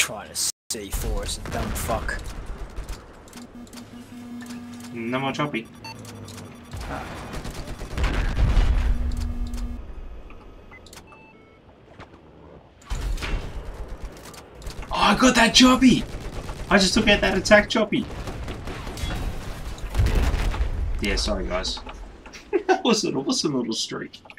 Trying to C4 us, dumb fuck. No more Choppy. Oh, I got that Choppy! I just took out that attack Choppy. Yeah, sorry guys. That was an awesome little streak.